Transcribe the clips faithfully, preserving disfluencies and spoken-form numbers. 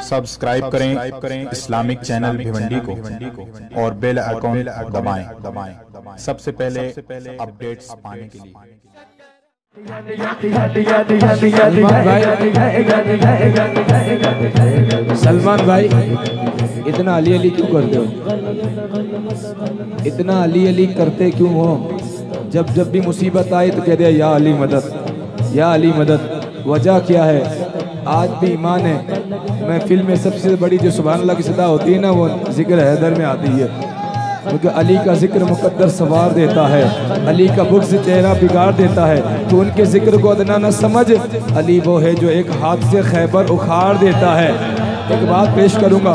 Subscribe करें Islamic channel Bhiwandi को और बेल आइकॉन दबाएं सबसे पहले अपडेट्स पाने के लिए। सलमान भाई इतना अली अली क्यों करते हो? इतना अली अली करते क्यों हो? जब जब भी मुसीबत आए तो कह दे या अली मदद, या अली मदद। वजह क्या है? आज भी ईमान है। महफिल में सबसे बड़ी जो सुभान अल्लाह की सदा होती है ना, वो जिक्र हैदर में आती है, क्योंकि अली का जिक्र मुकद्दर सवार देता है, अली का बुग़्ज़ चेहरा बिगाड़ देता है। तो उनके जिक्र को अदना न समझ, अली वो है जो एक हाथ से खैबर उखाड़ देता है। एक बात पेश करूँगा,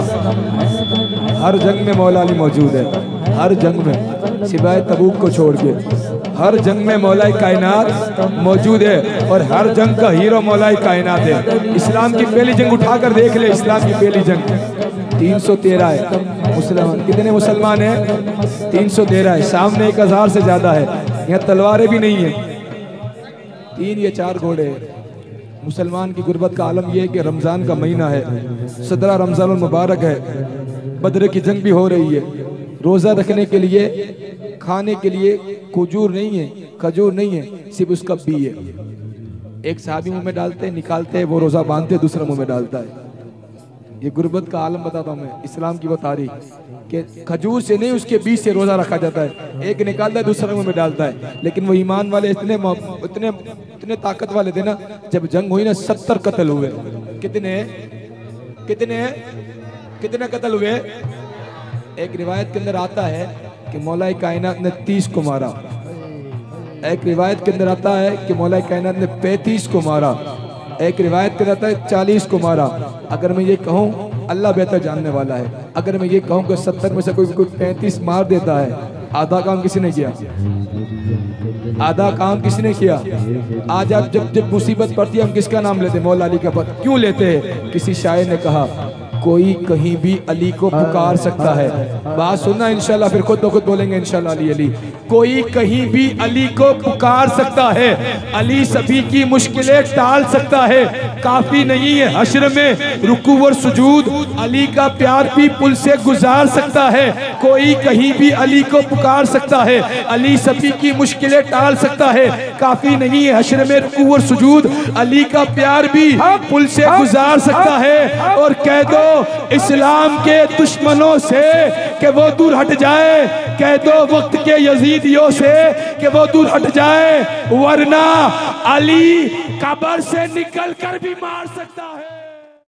हर जंग में मौला अली मौजूद है, हर जंग में सिवाय तबूक को छोड़ के हर जंग में मौलाए कायनात मौजूद है, और हर जंग का हीरो मौलाए कायनात है। इस्लाम की पहली जंग उठाकर देख ले, इस्लाम की पहली जंग तीन सौ तेरह है। मुसलमान कितने मुसलमान हैं? तीन सौ तेरह है। सामने एक हजार से ज्यादा है। यहाँ तलवारें भी नहीं है, तीन या चार घोड़े हैं। मुसलमान की गुर्बत का आलम यह है कि रमज़ान का महीना है, सत्रह रमज़ान मुबारक है, बदर की जंग भी हो रही है। रोज़ा रखने के लिए, खाने के लिए खजूर नहीं है, खजूर नहीं है, सिर्फ उसका बी है। एक साहबी मुंह में डालते हैं, निकालते हैं, वो रोज़ा बांधते, दूसरा मुंह में डालता है। ये गुर्बत का आलम बताता हूँ मैं, इस्लाम की वो तारीख कि खजूर से नहीं, उसके बीज से रोज़ा रखा जाता है। एक निकालता है, दूसरा मुंह में डालता है। लेकिन वो ईमान वाले इतने इतने इतने ताकत वाले थे ना, जब जंग हुई ना, सत्तर कत्ल हुए। कितने कितने कितने कत्ल हुए? एक रिवायत के अंदर आता है कि मौलाए कायनात ने तीस को मारा, एक रिवायत के अंदर आता है कि मौलाए कायनात ने पैंतीस को मारा, एक रिवायत के अंदर आता है चालीस को मारा। अगर मैं ये कहूँ, अल्लाह बेहतर जानने वाला है, अगर मैं ये कहूँ कि सत्तर में से कोई कोई पैंतीस मार देता है, आधा काम किसी ने किया? आधा काम किसने किया? आज आप जब जब मुसीबत पड़ती है, हम किसका नाम लेते हैं? मौला अली का। पद क्यों लेते हैं? किसी शायर ने कहा, कोई कहीं भी अली को पुकार सकता है। बात सुनना इंशाल्लाह, फिर खुद ब खुद बोलेंगे इंशाल्लाह अली अली। कोई कहीं भी अली को पुकार सकता है, अली सभी की मुश्किलें टाल सकता है। काफी नहीं है हश्र में रुकू और सुजूद, अली का प्यार भी पुल से गुजार सकता है। कोई कहीं भी अली को पुकार सकता है, अली सभी की मुश्किलें टाल सकता है। काफी नहीं है हश्र में रुकू और सुजूद, अली का प्यार भी पुल से गुजार सकता है। और कह दो इस्लाम के दुश्मनों से कि वो दूर हट जाए, कह दो वक्त के यजीदियों से कि वो दूर हट जाए, वरना अली कब्र से निकल कर भी मार सकता है।